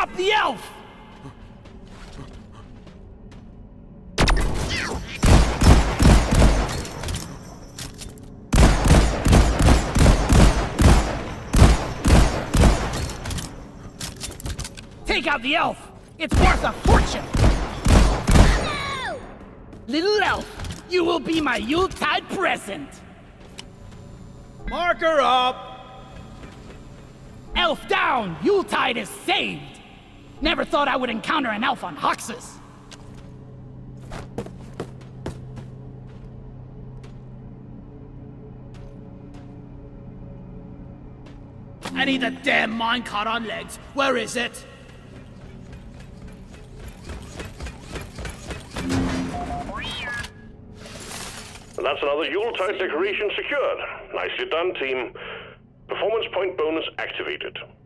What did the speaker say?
Stop the elf! Take out the elf! It's worth a fortune! No! Little elf, you will be my Yuletide present! Marker up! Elf down! Yuletide is saved! Never thought I would encounter an elf on Hoxus. I need the damn minecart on legs. Where is it? And that's another Yuletide decoration secured. Nicely done, team. Performance point bonus activated.